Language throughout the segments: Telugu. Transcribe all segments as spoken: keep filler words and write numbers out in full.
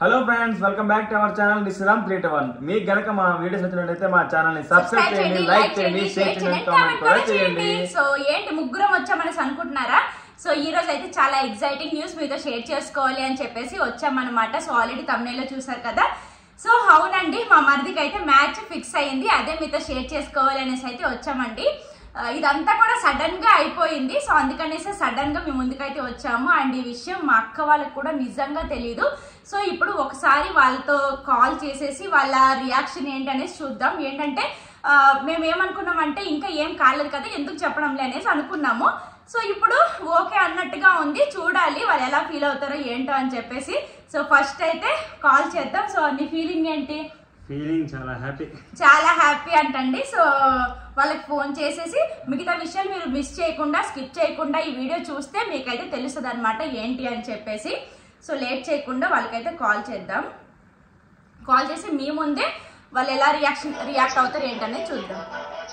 Hello friends, welcome back to our channel Sriram creative one. మీకు గనక మా వీడియోస్ నచ్చినట్లయితే మా ఛానల్ ని సబ్స్క్రైబ్ చేయండి, లైక్ చేయండి, షేర్ చేయండి, కామెంట్ కూడా చేయండి. సో ఏంటి ముగ్గురం వచ్చామని అనుకుంటున్నారా? సో ఈ రోజు అయితే చాలా ఎక్సైటింగ్ న్యూస్ మీతో షేర్ చేసుకోవాలి అని చెప్పేసి వచ్చామన్నమాట. సో ఆల్రెడీ తమ్నైలో చూసారు కదా. సో అవునండి, మా మరిదికి అయితే మ్యాచ్ ఫిక్స్ అయ్యింది. అదే మీతో షేర్ చేసుకోవాలి అనేసి అయితే వచ్చామండి. ఇదంతా కూడా సడన్ గా అయిపోయింది. సో అందుకనేసి సడన్ గా మేము ముందుకైతే వచ్చాము. అండ్ ఈ విషయం మా అక్క వాళ్ళకి కూడా నిజంగా తెలీదు. సో ఇప్పుడు ఒకసారి వాళ్ళతో కాల్ చేసేసి వాళ్ళ రియాక్షన్ ఏంటనేసి చూద్దాం. ఏంటంటే మేము ఏమనుకున్నామంటే ఇంకా ఏం కాలేదు కదా, ఎందుకు చెప్పడంలే అనేసి అనుకున్నాము. సో ఇప్పుడు ఓకే అన్నట్టుగా ఉంది. చూడాలి వాళ్ళు ఎలా ఫీల్ అవుతారో ఏంటో అని చెప్పేసి. సో ఫస్ట్ అయితే కాల్ చేద్దాం. సో నీ ఫీలింగ్ ఏంటి? ఫీలింగ్ చాలా హ్యాపీ చాలా హ్యాపీ అంటండి. సో వాళ్ళకి ఫోన్ చేసేసి మిగతా విషయాలు మీరు మిస్ చేయకుండా స్కిప్ చేయకుండా ఈ వీడియో చూస్తే మీకైతే తెలుస్తుంది అనమాట ఏంటి అని చెప్పేసి. సో లేట్ చేయకుండా వాళ్ళకైతే కాల్ చేద్దాం. కాల్ చేసి మీ ముందే వాళ్ళు ఎలా రియాక్షన్ రియాక్ట్ అవుతారు ఏంటనేది చూద్దాం.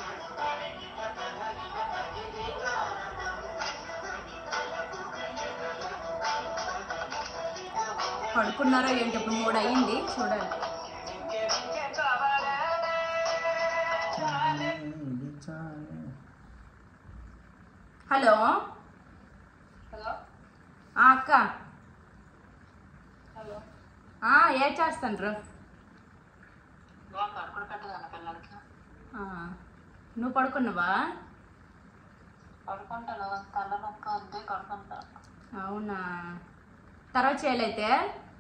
పడుకున్నారో ఏంటి, ఇప్పుడు మూడు అయ్యింది, చూడాలి. హలో అక్క, ఏ చేస్తాండ్రు? నువ్వు పడుకున్నావా? అవునా, తర్వాత చేయలేతే?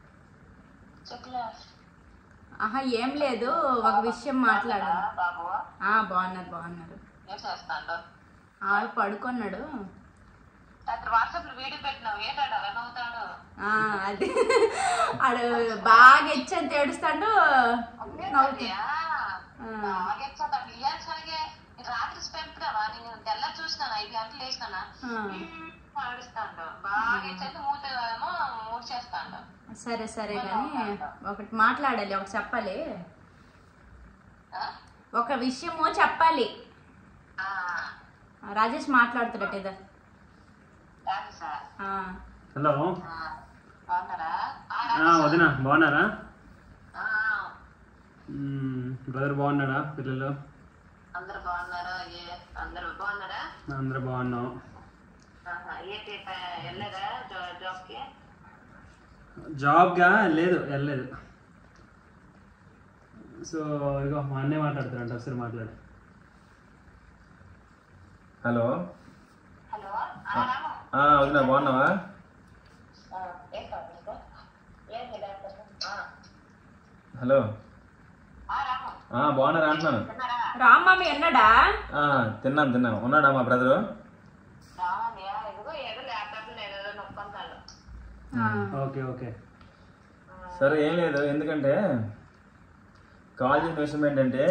ఆహా ఏం లేదు, ఒక విషయం మాట్లాడాలి. బాగున్నారు బాగున్నారు. పడుకున్నాడు. అది ఆడు బాగా ఇచ్చని ఏడుస్తాడు. సరే సరే కానీ ఒకటి మాట్లాడాలి, ఒకటి చెప్పాలి, ఒక విషయము చెప్పాలి. రాజేష్ మాట్లాడుతాడట ఇదా. హలో వదినా, బాగున్నారా? బ్రదర్ బాగున్నాడా? పిల్లలు అందరు బాగున్నాం. జాబ్గా లేదు, వెళ్ళలేదు. సో ఇగో మా అన్నయ్య మాట్లాడుతారంట, ఒకసారి మాట్లాడు. హలో వదినా, బాగున్నావా? హలో బాగున్నారా అంటున్నాను. రామ్మీ అన్నాడా? తిన్నాం తిన్నాం. ఉన్నాడా మా బ్రదరు? ఓకే ఓకే సరే, ఏం లేదు. ఎందుకంటే కాల్ చేసిన విషయం ఏంటంటే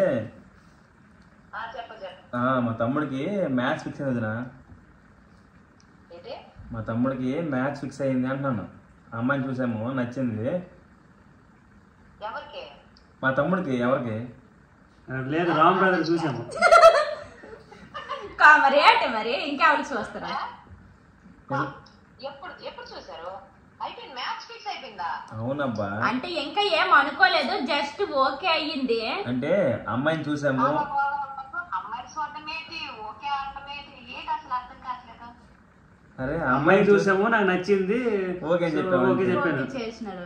మా తమ్ముడికి మ్యాచ్ ఫిక్స్ అయింది వదినా. మా తమ్ముడికి మ్యాచ్ ఫిక్స్ అయింది అంటున్నాను. అమ్మాయిని చూసాము, నచ్చింది. మా తమ్ముడికి. ఎవరికి లేదు, రామ్ బ్రదర్ చూసాము. మరి అంటే మరి ఇంకెవరు చూస్తారా? అవునబ్బా, అంటే ఇంకా ఏం అనుకోలేదు, జస్ట్ ఓకే అయ్యింది. అంటే అమ్మాయిని చూసాము. అరే అమ్మాయిని చూసాము, నాకు నచ్చింది, ఓకే చెప్పాము. ఓకే చెప్పాను. చేసినాడు.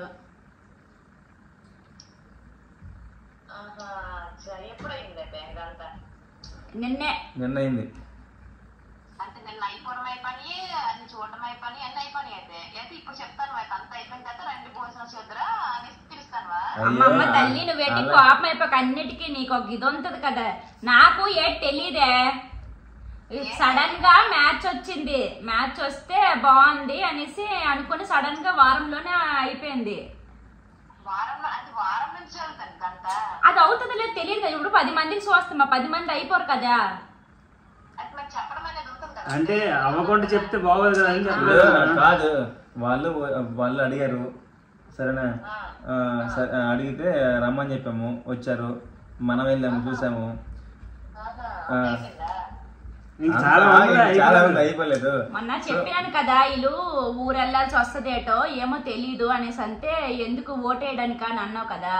నిన్నే నిన్న అయింది. అమ్మమ్మ తల్లి నువ్వేంటి కోపం అయిపోక, అన్నిటికీ నీకు ఒక ఇది ఉంటది కదా. నాకు ఏ తెలీదే, సడన్ గా మ్యాచ్ వచ్చింది. మ్యాచ్ వస్తే బాగుంది అనేసి అనుకుని సడన్ గా వారంలోనే అయిపోయింది. అది అవుతుంది లేదు తెలియదు కదా. ఇప్పుడు పది మందికి చూస్తామా, పది మంది అయిపోరు కదా. అంటే అవ్వకుండా చెప్తే బాగోదు కదా అని చెప్పలేదు. కాదు, వాళ్ళు వాళ్ళు అడిగారు, సరేనా? అడిగితే రమ్మని చెప్పాము, వచ్చారు, మనం వెళ్ళాము, చూసాము. ఇంక చాలా అంతా మంది ఇంకా చాలా అయిపోలేదు. మంది అయిపోలేదు. మొన్న చెప్పినాను కదా వీళ్ళు ఊరు వెళ్ళాల్సి వస్తుందేటో ఏమో తెలీదు అనేసి అంటే ఎందుకు ఓటేయడానికి అని అన్నావు కదా.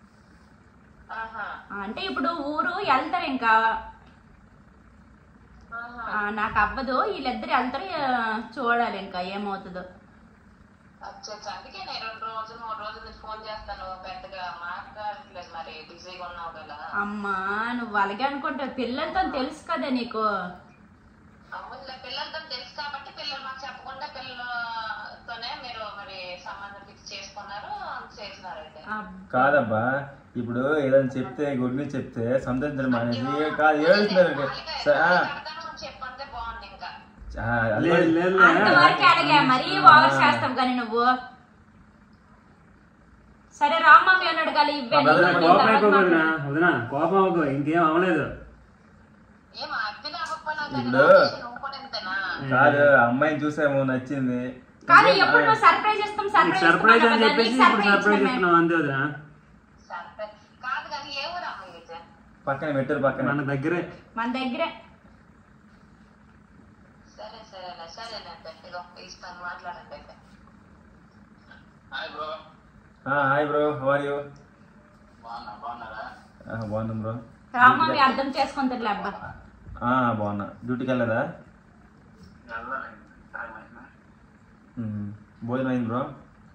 అంటే ఇప్పుడు ఊరు వెళ్తారు ఇంకా ఆ, నాకు అవ్వదు వీళ్ళిద్దరు వెళ్తారు ఆ, చూడాలి ఇంకా ఏమవుతుందో. అందుకే నేను రెండు రోజులు మూడు రోజులు ఫోన్ చేస్తాను, పెద్దగా మాట్లాడట్లేదు, మరి బిజీగా ఉన్నావు కదా. అమ్మా నువ్వు అలాగే అనుకుంటావు, పిల్లలతో తెలుసు కదా నీకు. అవునులే, పిల్లలతో తెలుసు కాబట్టి పిల్లలు మాకు చెప్పకుండా పిల్లలతోనే మీరు మరి సంబంధం ఫిక్స్ చేసుకున్నారు, చేసినారు. అయితే కాదబ్బా, ఇప్పుడు ఏదైనా చెప్తే గుడిని చెప్తే సంతోషించడం మానేసి కాదు ఏడుస్తున్నారు. చెప్పంటే బాగుంది. ఇంకా లేదు లేదు అంతవరకు అడిగా మరీ ఓవర్ చేస్తావు కానీ నువ్వు. సరే రామ్మమ్మ అని అడగాలి. కోపం అయిపోకూడదునా వదినా, కోపం అవ్వకు, ఇంకేం అవ్వలేదు. ఏం అర్థం కాకపోయినా ఇప్పుడు కాదు అమ్మాయిని చూసాము నచ్చింది కాదు ఎప్పుడు నువ్వు సర్ప్రైజ్ ఇస్తాం సర్ప్రైజ్ సర్ప్రైజ్ అని చెప్పేసి ఇప్పుడు సర్ప్రైజ్ ఇస్తున్నాం అంతే వదినా. కాదు కానీ ఏ ఊరు అమ్మాయి అయితే పక్కన మెట్టూరు పక్కన మన దగ్గరే మన దగ్గరే. సరే సరేలే సరేనంటే ఇదో ఇస్తాను, మాట్లాడండి అయితే. Hi bro, how are you? బాగున్నాం బ్రో. రామ్మమ్మ అర్థం చేసుకుంటారులే అబ్బా. బాగున్నా. డ్యూటీకి వెళ్ళదా? భోజనం అయింది బ్రో.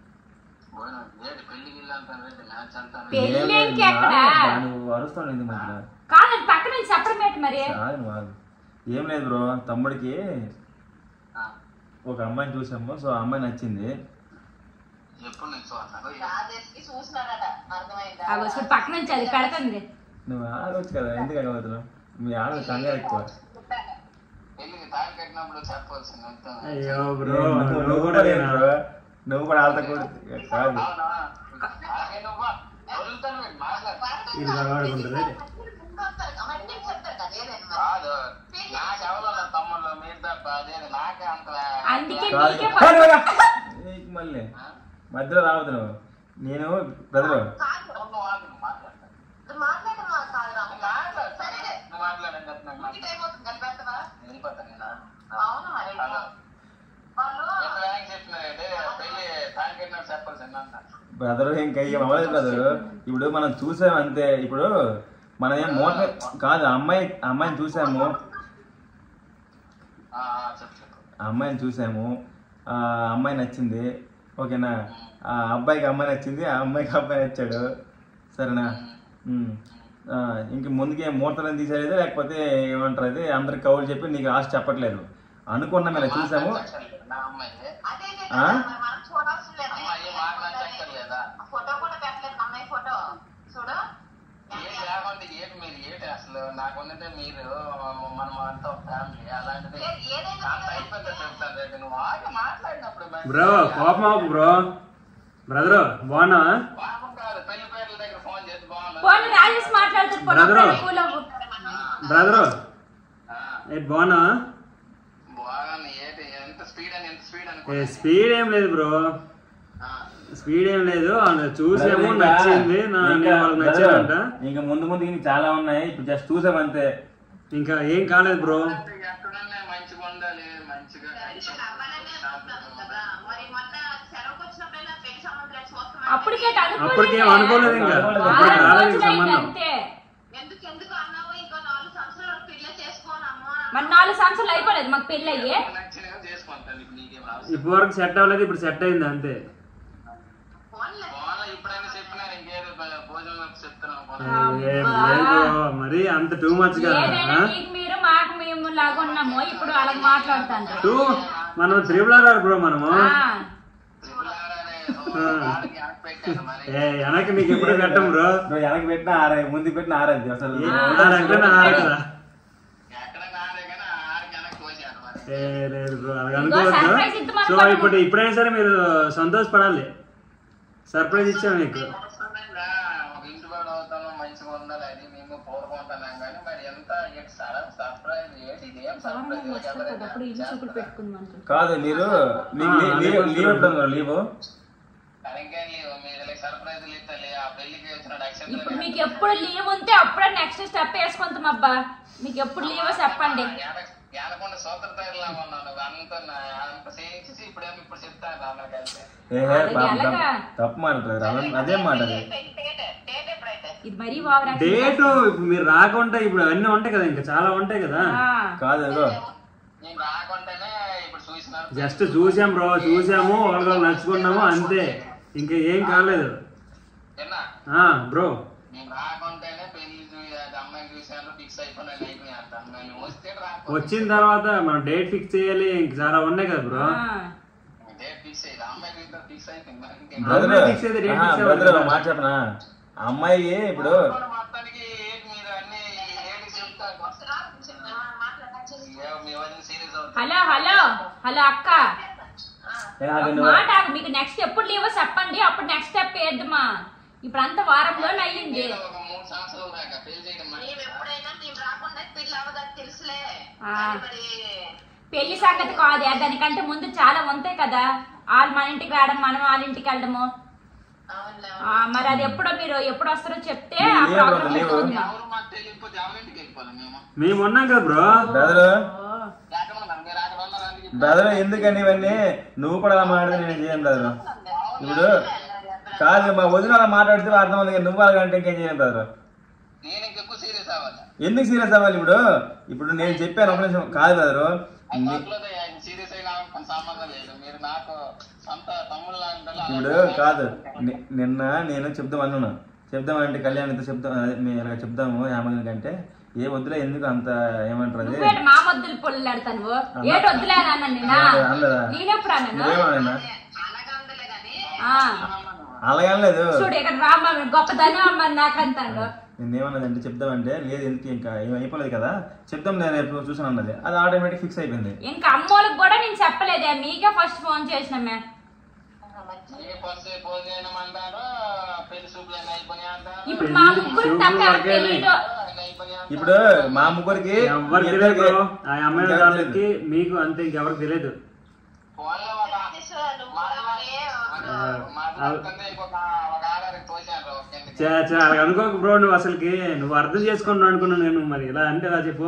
పెళ్ళి ఎక్కడ నువ్వు అరుస్తాను ఇంటి మధ్యలో. కాదు పక్క నుంచి సపరేట్ మరి. కాదు నువ్వు ఏం లేదు బ్రో, తమ్ముడికి ఒక అమ్మాయిని చూసాము, సో ఆ అమ్మాయి నచ్చింది. చూసినారట, అర్థమైందా? అగో చూడు పక్క నుంచి అది పెడుతుంది. నువ్వు ఆడవచ్చు కదా, ఎందుకు అగవుతున్నావు? మీ ఆడ కంగారు ఎక్కువ. అయ్యో బ్రో, నువ్వు కూడా లేదు బ్రో, నువ్వు కూడా ఆడతా కూడా కాదు. ఇది వాడుకుంటుంది. అందుకే నీకు మళ్ళీ మధ్యలో రావద్దు నువ్వు. నేను బ్రదరు బ్రదరు ఇంకా ఏం అవ్వలేదు బ్రదరు. ఇప్పుడు మనం చూసాము అంతే. ఇప్పుడు మనం ఏం మోట కాదు, అమ్మాయి అమ్మాయిని చూసాము అమ్మాయిని చూసాము ఆ అమ్మాయి నచ్చింది, ఓకేనా? ఆ అబ్బాయికి అమ్మాయి నచ్చింది, ఆ అమ్మాయికి అబ్బాయి నచ్చాడు, సరేనా? ఇంక ముందుకే ముహూర్తం తీసేది లేకపోతే ఏమంటారు అది అందరికి కౌలు చెప్పి నీకు ఆశ చెప్పట్లేదు అనుకున్నా. మేము చూసాము. బ్రో కోపం అవ్వకు బ్రో. బ్రదరు బాగున్నా? రాజేష్ మాట్లాడుతారు బ్రదరు ఏంటి బాగున్నా? స్పీడ్ ఏం లేదు బ్రో, స్పీడ్ ఏం లేదు. చూసాము నచ్చింది, నచ్చాడంట. ఇంకా ముందు ముందు ఇంకా చాలా ఉన్నాయి, ఇప్పుడు జస్ట్ చూసాం అంతే, ఇంకా ఏం కాలేదు బ్రో. అప్పటికేం అనుకోలేదు, ఇంకా రాలేదు సంబంధం. మరి నాలుగు సంవత్సరాలు అయిపోలేదు మాకు పెళ్ళి అయ్యే. ఇప్పటి వరకు సెట్ అవ్వలేదు, ఇప్పుడు సెట్ అయింది అంతే. మరి అంత టూ మచ్ కదా. మీరు మాకు మేము లాగా ఉన్నాము, ఇప్పుడు అలా మాట్లాడుతాను. టూ మనం త్రిబుల్ ఆర్ బ్రో మనము. వెనక్కి నీకు ఎప్పుడు పెట్టం బ్రో. వెనక్కి పెట్టినా ఆరే, ముందు పెట్టిన ఆరేది అసలు. ఆరే కదా. లేదు బ్రో అలాగ అనుకోవద్దు. సో ఇప్పుడు ఇప్పుడైనా సరే మీరు సంతోషపడాలి, సర్ప్రైజ్ ఇచ్చాము మీకు. కాదు మీరు లీవ్ ఎప్పుడు లీవ్? ఇప్పుడు మీకు ఎప్పుడు లీవ్ ఉంటే అప్పుడే నెక్స్ట్ స్టెప్ వేసుకుంటాం అబ్బా. మీకు ఎప్పుడు లీవ్ చెప్పండి. ఏనకుండా సూత్రధారిలా ఉన్నాను అంత అంత చేయించేసి ఇప్పుడేమో ఇప్పుడు చెప్తాను అన్నకైతే ఏ తప్పు మాట్లాడతారు అదే మాట డేట్ ఎప్పుడైతే ఇది మరీ బాగా డేట్ ఇప్పుడు మీరు రాకుండా ఇప్పుడు అవన్నీ ఉంటాయి కదా, ఇంకా చాలా ఉంటాయి కదా. కాదు నేను రాకుండానే ఇప్పుడు చూసినాను. జస్ట్ చూసాం బ్రో, చూసాము వాళ్ళు నచ్చుకున్నాము అంతే, ఇంకా ఏం కాలేదు బ్రో. నేను రాకుండానే పెళ్లి అమ్మాయి చూసాను ఫిక్స్ అయిపోయినా అయిపోయి అంటాను. నేను వస్తే వచ్చిన తర్వాత మనం డేట్ ఫిక్స్ చేయాలి, ఇంక చాలా ఉన్నాయి కదా బ్రో. డేట్ ఫిక్స్ అయ్యి అమ్మాయి ఫిక్స్ అయిపోయింది. మాట చెప్పనా అమ్మాయి ఇప్పుడు మొత్తానికి మీరు అన్ని హలో హలో హలో అక్క మాట మీకు నెక్స్ట్ ఎప్పుడు లీవో చెప్పండి, అప్పుడు నెక్స్ట్ స్టెప్ వేద్దామా. ఇప్పుడు అంత వారంలో అయ్యింది. పెళ్లి సంగతి కాదే, దానికంటే ముందు చాలా ఉంటాయి కదా. వాళ్ళు మన ఇంటికి రావడం, మనం వాళ్ళ ఇంటికి వెళ్ళడము. మరి అది ఎప్పుడో మీరు ఎప్పుడు వస్తారో చెప్తే మేము ఉన్నాం కదా బ్రో. బ్రదర్ ఎందుకని ఇవన్నీ నువ్వు కూడా అలా మాట్లాడితే నేను చేయను బ్రదర్. ఇప్పుడు కాదు మా వదిన అలా మాట్లాడితే అర్థం ఉంది, నువ్వు అలాగంటే ఇంకేం చేయను బ్రదర్. ఎందుకు సీరియస్ అవ్వాలి? ఇప్పుడు ఇప్పుడు నేను చెప్పాను ఒక నిమిషం కాదు బ్రదరు. ఇప్పుడు కాదు నిన్న నేను చెప్దాం అన్నాను, చెప్దామంటే కళ్యాణ్తో చెప్దాం ఇలా చెప్దాము ఏమని కంటే ఏ వద్దులే ఎందుకు అంత ఏమంటారు మా వద్దులు పొల్లాడతాను అలాగనలేదు. గొప్పదనం నాకంటాడు. నేనేమన్నదంటే చెప్దామంటే లేదు ఎందుకు ఇంకా ఏం అయిపోలేదు కదా చెప్దాం నేను ఎప్పుడు చూసాను అన్నది, అది ఆటోమేటిక్ ఫిక్స్ అయిపోయింది. ఇంకా అమ్మోళ్ళకి కూడా నేను చెప్పలేదే, మీకే ఫస్ట్ ఫోన్ చేసినా. ఇప్పుడు మా ముగ్గురు ఇప్పుడు మా ముగ్గురికి ఎవరికి తెలియదు, ఆ అమ్మాయి వాళ్ళకి మీకు అంతే, ఇంకెవరికి తెలియదు. అలా అనుకోక బ్రో, నువ్వు అసలుకి నువ్వు అర్థం చేసుకున్నావు అనుకున్నాను నేను. మరి ఇలా అంటే ఎలా చెప్పు,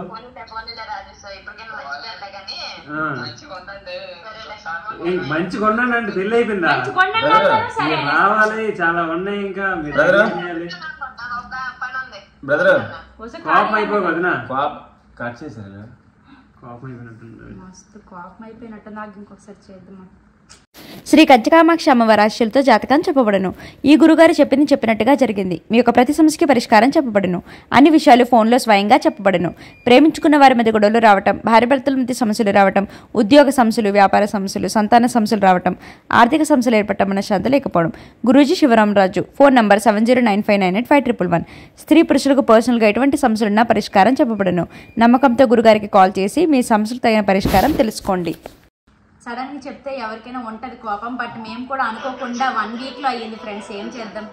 మంచిగా ఉండండి అంటే పెళ్లి అయిపోయిందా? మీరు రావాలి, చాలా ఉన్నాయి ఇంకా మీరు చేయాలి. బ్రదర్ కోపం అయిపోయి వదినా, కట్ చేశారు కోపం అయిపోయినట్టు మస్తు కోపం అయిపోయినట్టు. నాకు ఇంకొకసారి చేద్దామా. శ్రీ కంచకామాక్షి అమ్మవారి ఆశీస్సులతో జాతకం చెప్పబడను. ఈ గురుగారు చెప్పింది చెప్పినట్టుగా జరిగింది. మీ యొక్క ప్రతి సమస్యకి పరిష్కారం చెప్పబడను. అన్ని విషయాలు ఫోన్లో స్వయంగా చెప్పబడను. ప్రేమించుకున్న వారి మధ్య గొడవలు రావటం, భార్య భర్తల మధ్య సమస్యలు రావటం, ఉద్యోగ సమస్యలు, వ్యాపార సమస్యలు, సంతాన సమస్యలు రావటం, ఆర్థిక సమస్యలు ఏర్పడటం అన్న శాంతి లేకపోవడం. Guruji Shivaramaraju. Phone number seven zero nine five nine eight five triple one. స్త్రీ పురుషులకు పర్సనల్గా ఎటువంటి సమస్యలున్నా పరిష్కారం చెప్పబడను. నమ్మకంతో గురుగారికి కాల్ చేసి మీ సమస్యలు తగిన పరిష్కారం తెలుసుకోండి. సడన్ గా చెప్తే ఎవరికైనా ఉంటది కోపం, బట్ మేము కూడా అనుకోకుండా వన్ వీక్ లో అయ్యింది ఫ్రెండ్స్. ఏం చేద్దాం?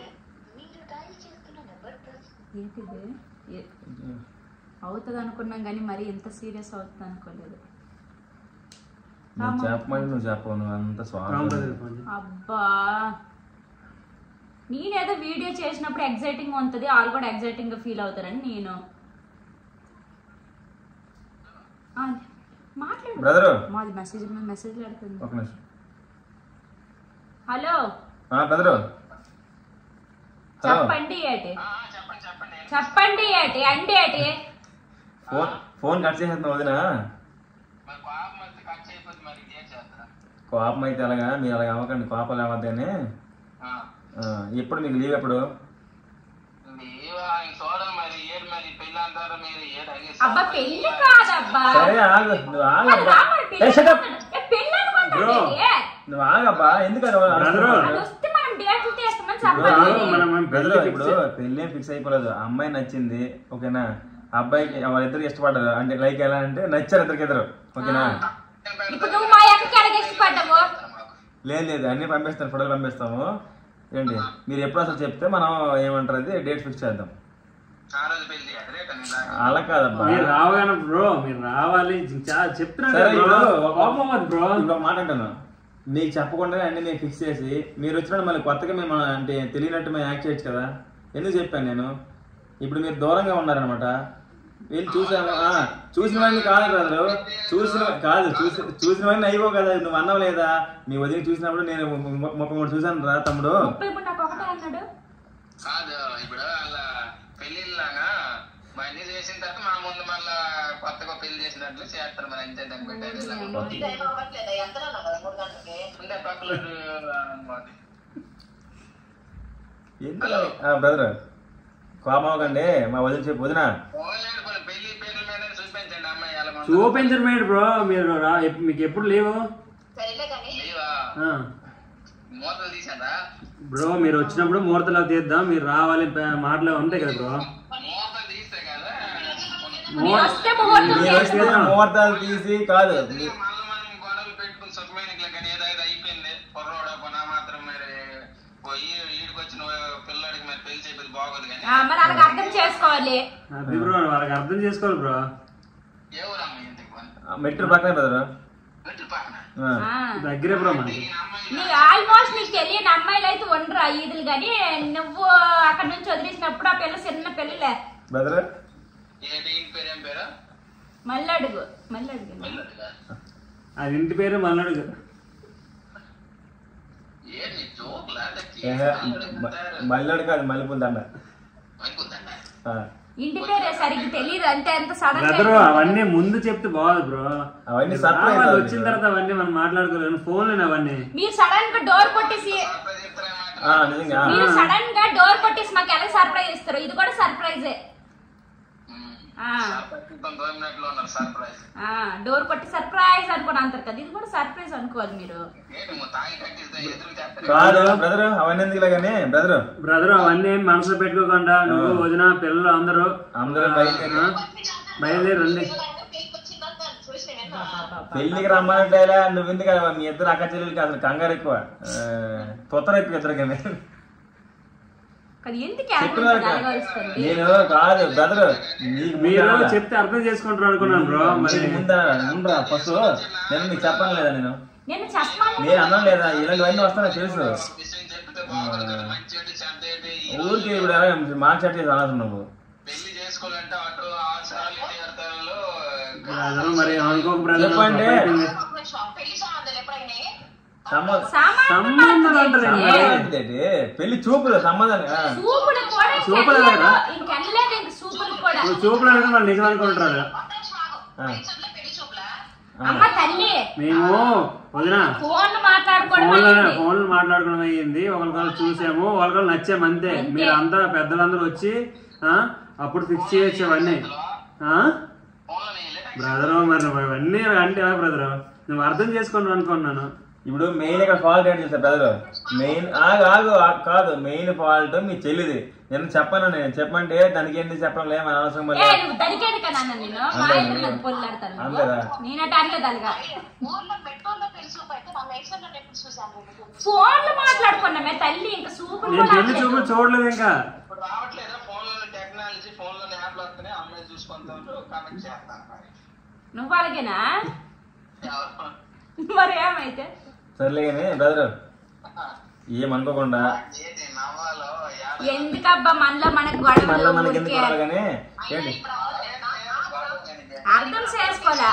అవుతుంది అనుకున్నాం కానీ మరి ఎంత సీరియస్ అవుతుంది అనుకోలేదు. అబ్బా నేనేదో వీడియో చేసినప్పుడు ఎగ్జైటింగ్ ఉంటుంది, వాళ్ళు కూడా ఎగ్జైటింగ్ గా ఫీల్ అవుతారని నేను బ్రదర్ మాది మెసేజ్ మెసేజ్ పెడుతుంది. ఒక నిమిషం. హలో బ్రదర్ చెప్పండి ఏటి చెప్పండి ఏటి అంటే ఏటి ఫోన్ ఫోన్ కట్ చేసేస్తున్నా వదినా. కోపం అయితే అలాగా మీరు అలాగ అవ్వకండి, కోపాలు అవ్వద్దని. ఎప్పుడు మీకు లీవ్ ఎప్పుడు? అబ్బా పెళ్లి కాదబ్బా. సరే ఆగు, నువ్వు ఆగబ్బా, నువ్వు ఆగబ్బా. ఎందుకని ఇప్పుడు పెళ్లి ఏం ఫిక్స్ అయిపోలేదు, అమ్మాయి నచ్చింది ఓకేనా. అబ్బాయికి వాళ్ళిద్దరికి ఇష్టపడ్డారు అంటే లైక్ ఎలా అంటే నచ్చారు ఇద్దరికి ఇద్దరు ఓకేనా. లేదు లేదు అన్ని పంపిస్తాను, ఫోటోలు పంపిస్తాము. ఏంటి మీరు ఎప్పుడు అసలు చెప్తే మనం ఏమంటారు అది డేట్ ఫిక్స్ చేద్దాం. అలా కాదబ్బా, మీరు రావాలి బ్రో, మీరు రావాలి చెప్తున్నా ఇంకో మాట అంటాను. నీకు చెప్పకుండా అన్ని నేను ఫిక్స్ చేసి మీరు వచ్చినట్టు మళ్ళీ కొత్తగా మేము అంటే తెలియనట్టు మేము యాక్ట్ చేయొచ్చు కదా. ఎందుకు చెప్పాను నేను? ఇప్పుడు మీరు దూరంగా ఉన్నారనమాట, వెళ్ళి చూసాను చూసినవన్నీ కాదు బ్రదరు, చూసిన కాదు చూసి చూసినవన్నీ అయిపో కదా. నువ్వు అన్నావు లేదా మీ వదిలి చూసినప్పుడు నేను ముప్పై మూడు చూసాను రా తమ్ముడు. కాదు ఇప్పుడు అలా పెళ్ళిళ్ళలాగా మళ్ళీ చేసిన తర్వాత మా ముందు మళ్ళా కొత్తగా పెళ్లి చేసినట్లు చేస్తారు మరి అంతే. దాన్ని పెట్టారు అంటే పక్కల బ్రదర్ కోపం అవ్వకండి, మా వదిలి చెప్పు వదిన పెళ్లి పేర్ల మీద చూపించండి అమ్మాయి. చూపించరు మేడు బ్రో, మీరు మీకు ఎప్పుడు లేవు మూతలు తీసారా బ్రో? మీరు వచ్చినప్పుడు ముహూర్తాలు తీద్దాం, మీరు రావాలి, మాటలు ఉంటాయి కదా బ్రో. మూతలు తీస్తే కదా ముహూర్తాలు తీసి కాదు మళ్ళీ మనం గొడవలు పెట్టుకుని సుఖమైన కానీ ఏదైతే అయిపోయింది పొర్రోడ కొనా మాత్రం మరి ఈడికి వచ్చిన పిల్లడికి మరి పెళ్లి చేసేది బాగోదు కానీ మరి వాళ్ళకి అర్థం చేసుకోవాలి. అది బ్రో వాళ్ళకి అర్థం చేసుకోవాలి బ్రో. ఏ ఊరమ్మ ఎందుకు మెట్రో పక్కనే బ్రదర్, మెట్రో పక్కన దగ్గరే బ్రో మనకి. ఆల్మోస్ట్ నీకు తెలియని అమ్మాయిలు అయితే ఉండరు ఈదులు కానీ నువ్వు అక్కడ నుంచి వదిలేసినప్పుడు ఆ పిల్ల చిన్న పిల్లలే బ్రదర్. మళ్ళీ అడుగు మళ్ళీ అడుగు అది ఇంటి పేరు మల్లడుగు. మల్లడు కాదు మల్లెపూల దండ. ఇంటి పేరే సరిగ్గా తెలియదు అంటే ఎంత సడన్ బ్రదర్ అవన్నీ ముందు చెప్తే బాగుంది బ్రో. అవన్నీ వచ్చిన తర్వాత అవన్నీ మనం మాట్లాడుకోలేము ఫోన్ లోనే. అవన్నీ మీరు సడన్ గా డోర్ కొట్టేసి మీరు సడన్ గా డోర్ కొట్టేసి మాకు ఎలా సర్ప్రైజ్ ఇస్తారు? ఇది కూడా సర్ప్రైజే. డోర్ కొట్టి సర్ప్రైజ్ అనుకోని అంటారు కదా, ఇది కూడా సర్ప్రైజ్ అనుకోవాలి మీరు. కాదు బ్రదర్ అవన్నీ ఎందుకులే కానీ బ్రదర్ బ్రదర్ అవన్నీ మనసులో పెట్టుకోకుండా నువ్వు వదిన పిల్లలు అందరూ అందరూ బయలుదేరి రండి. పెళ్లికి రమ్మంటే నువ్వు ఎందుకు మీ ఇద్దరు అక్క చెల్లెలకి అసలు కంగారు ఎక్కువ, తొత్తర ఎక్కువ ఇద్దరు కానీ. నేను కాదు బ్రదర్ మీరు చెప్తే అర్థం చేసుకుంటారు అనుకున్నాను బ్రో. మరి ముందా ఫస్ట్ నేను నీకు చెప్పను లేదా? నేను నేను అన్నాను లేదా ఇలాంటివన్నీ వస్తానో తెలుసు. ఊరికి ఇప్పుడు మాకు చెట్టు అనవసరం నువ్వు. మరి అనుకోక బ్రదర్ చెప్పండి సంబంధం అంటారు పెళ్లి చూపులు సంబంధం చూపులు చూపులు అనేది వాళ్ళు నిజం అనుకుంటారు. మేము వదిన ఫోన్లు మాట్లాడుకోవడం అయ్యింది, ఒకరికొకరు చూసాము, ఒకరికొకరు నచ్చాము అంతే. మీరు అంతా పెద్దలందరూ వచ్చి అప్పుడు ఫిక్స్ చేయొచ్చు అవన్నీ. బ్రదర్ మరి అవన్నీ అంటే బ్రదర్ నువ్వు అర్థం చేసుకున్నావు అనుకున్నాను. ఇప్పుడు మెయిన్ ఇక్కడ ఫాల్ట్ ఏంటి తెలుసా బ్రదర్? మెయిన్ ఆగు ఆగు కాదు మెయిన్ ఫాల్ట్ మీ చెల్లిది. నేను చెప్పను, నేను చెప్పంటే దానికి ఏంటి చెప్పడం లేదు మన అవసరం. అంతేదా ఫోన్లు మాట్లాడుకున్నామే తల్లి, ఇంకా చూపులు చూడలేదు ఇంకా. నువ్వు అలాగేనా మరి ఏమైతే సర్లే కానీ బ్రదర్ ఏమనుకోకుండా ఎందుకబ్బా మనలో మనకు గొడవలు అర్థం చేసుకోలే.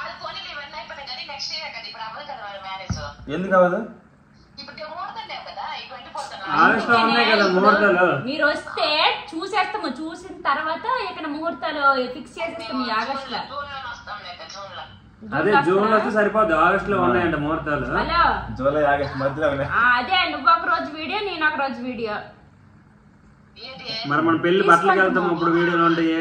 ఎందుకు అవ్వదు? మీరు వస్తే చూసేస్తాము, చూసిన తర్వాత ఇక్కడ ముహూర్తాలు ఫిక్స్ చేసేస్తాము ఈ ఆగస్ట్ లో. అదే జూన్ లో సరిపోద్ది, ఆగస్ట్ లో ఉన్నాయంట ముహూర్తాలు. జూలై ఆగస్ట్ మధ్యలో. అదే నువ్వు ఒక రోజు వీడియో నేను ఒక రోజు వీడియో. మరి మనం పెళ్లి బట్టలకి వెళ్తాము అప్పుడు వీడియోలు ఉంటాయి.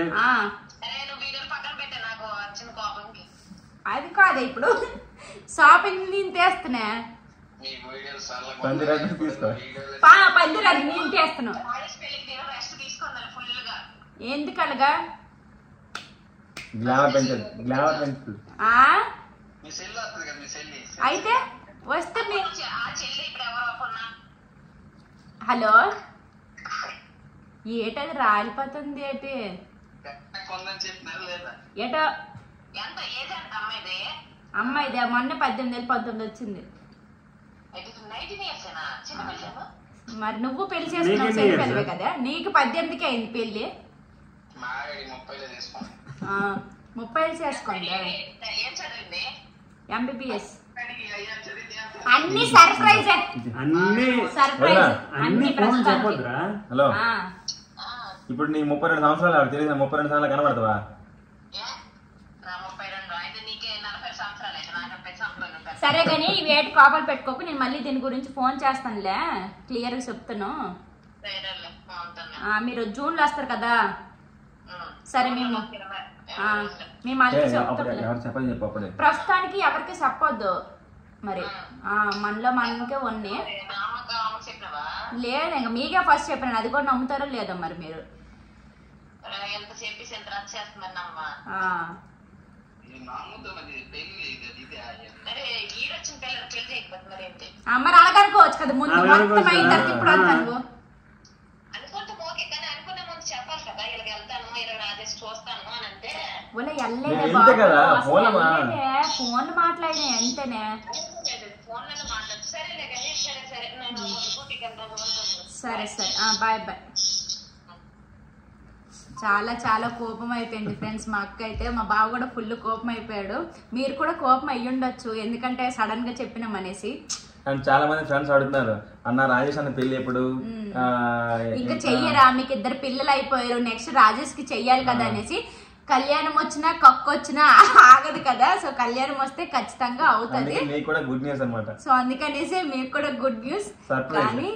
అది కాదు ఇప్పుడు షాపింగ్ నేను తెస్తున్నా, పందిరాజు తీసుకో పందిరాజు నేను తెస్తున్నా. ఎందుకలగా గ్లామర్ పెంచదు, గ్లామర్ పెంచుతుంది. అయితే వస్తే హలో ఏటది రాలిపోతుంది ఏంటి ఏటో అమ్మాయిదే మొన్న పద్దెనిమిది వేలు పంతొమ్మిది వచ్చింది. మరి నువ్వు పెళ్లి చేసుకున్నావు కదా, నీకు పద్దెనిమిదికి అయింది పెళ్లి. ముప్పై ఏళ్ళు చేసుకోండి. ఏం చదివింది? ఎంబీబీఎస్. అన్ని సర్ప్రైజ్ అన్ని సర్ప్రైజ్ అన్ని ఫోన్ చెప్పొద్దురా. హలో ఇప్పుడు నీ ముప్పై రెండు సంవత్సరాలు తెలియదు, ముప్పై రెండు సంవత్సరాలు కనబడతావా? సరే కానీ వేటి కోపాలు పెట్టుకోకు, నేను మళ్ళీ దీని గురించి ఫోన్ చేస్తానులే, క్లియర్ గా చెప్తాను. మీరు జూన్ లో వస్తారు కదా, సరే మేము మేము మళ్ళీ చెప్తాం. ప్రస్తుతానికి ఎవరికి చెప్పొద్దు మరి, మనలో మనకే ఉన్నాయి. లేదు ఇంకా మీకే ఫస్ట్ చెప్పాను, అది కూడా నమ్ముతారో లేదో మరి మీరు. మరి అడగనుకోవచ్చు కదా ముందు, మొత్తం అయిన తర్వాత ఇప్పుడు అంటాను. ఫోన్ మాట్లాడే అంతేనే. సరే సరే బాయ్ బాయ్. చాలా చాలా కోపం అయిపోయింది ఫ్రెండ్స్ మా అక్క అయితే. మా బావ కూడా ఫుల్ కోపం అయిపోయాడు. మీరు కూడా కోపం అయ్యి ఉండొచ్చు, ఎందుకంటే సడన్ గా చెప్పినాం అనేసి. చాలా మంది ఫ్రెండ్స్ అడుగుతున్నారు, అన్న రాజేష్ అన్న పెళ్లి ఎప్పుడు, ఇంకా చెయ్యరా, మీకు ఇద్దరు పిల్లలు అయిపోయారు, నెక్స్ట్ రాజేష్ కి చెయ్యాలి కదా అనేసి. కళ్యాణం వచ్చినా కక్కు వచ్చినా ఆగదు కదా, సో కళ్యాణం వస్తే ఖచ్చితంగా అవుతుంది. గుడ్ న్యూస్ అన్నమాట. సో అందుకనేసి మీకు కూడా గుడ్ న్యూస్. కానీ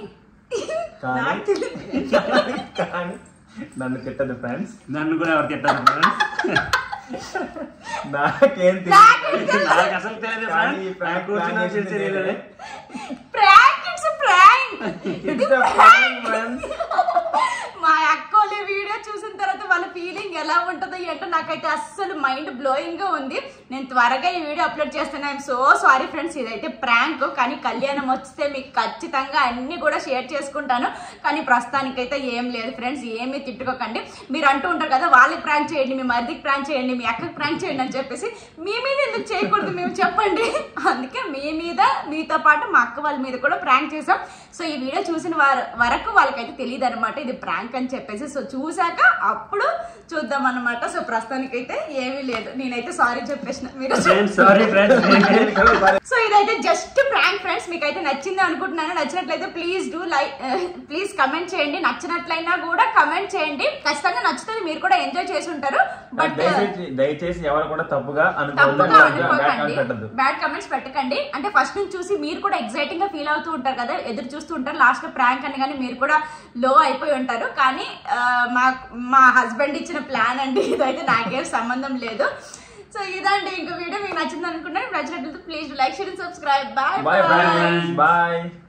నన్ను తిట్టదు ఫ్రెండ్స్, నన్ను కూడా ఎవరు తిట్టదు ఫ్రెండ్స్. నాకేం నాకు అసలు తెలియదు. మా అక్కోళ్ళ వీడియో చూసిన తర్వాత వాళ్ళ ఫీలింగ్ ఎలా ఉంటుందో ఏంటో నాకైతే అస్సలు మైండ్ బ్లోయింగ్ గా ఉంది. నేను త్వరగా ఈ వీడియో అప్లోడ్ చేస్తాను. ఐఎమ్ సో సారీ ఫ్రెండ్స్, ఇదైతే ప్రాంక్. కానీ కళ్యాణం వస్తే మీకు ఖచ్చితంగా అన్ని కూడా షేర్ చేసుకుంటాను. కానీ ప్రస్తుతానికైతే ఏం లేదు ఫ్రెండ్స్, ఏమీ తిట్టుకోకండి. మీరు అంటూ ఉంటారు కదా, వాళ్ళకి ప్రాంక్ చేయండి, మీ మరిదికి ప్రాంక్ చేయండి, మీ అక్కకి ప్రాంక్ చేయండి అని చెప్పేసి. మీ మీద ఎందుకు చేయకూడదు మేము చెప్పండి. అందుకే మీ మీద మీతో పాటు మా అక్క వాళ్ళ మీద కూడా ప్రాంక్ చేసాం. సో ఈ వీడియో చూసిన వారు వరకు వాళ్ళకైతే తెలియదు అనమాట ఇది ప్రాంక్ అని చెప్పేసి. సో చూసాక అప్పుడు చూద్దాం అనమాట. సో ప్రస్తుతానికైతే ఏమీ లేదు, నేనైతే సారీ చెప్పేసిన. మీరు సో ఇదైతే జస్ట్ ప్రాంక్ ఫ్రెండ్స్. మీకైతే నచ్చింది అనుకుంటున్నాను. నచ్చినట్లయితే please do like, please comment చేయండి. నచ్చినట్లయినా కూడా కమెంట్ చేయండి. ఖచ్చితంగా నచ్చుతుంది, మీరు కూడా ఎంజాయ్ చేసి ఉంటారు. బట్ దయచేసి ఎవరు కూడా తప్పుగా అనుకోకండి, బ్యాడ్ కమెంట్స్ పెట్టకండి. అంటే ఫస్ట్ నుంచి చూసి మీరు కూడా ఎక్సైటింగ్ గా ఫీల్ అవుతూ ఉంటారు కదా, ఎదురు చూస్తూ ఉంటారు. లాస్ట్ లో ప్రాంక్ అని కానీ మీరు కూడా లో అయిపోయి ఉంటారు. కానీ మా మా హస్బెండ్ ఇచ్చిన ప్లాన్ అండి ఇదైతే, నాకేం సంబంధం లేదు. సో ఇదండి ఇంకో వీడియో మీకు నచ్చింది అనుకుంటున్నాను. నచ్చినట్లయితే please like, share, subscribe. Bye bye.